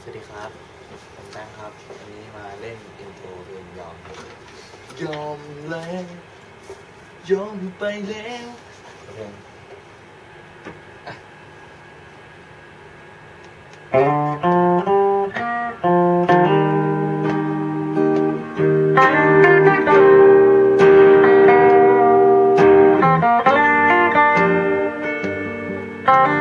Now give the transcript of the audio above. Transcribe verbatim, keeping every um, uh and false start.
สวัสดีครับผมแบงค์ครับวันนี้มาเล่นอินโทรเพลงยอมยอมแล้วยอมไปแล้วเพลงอ่ะ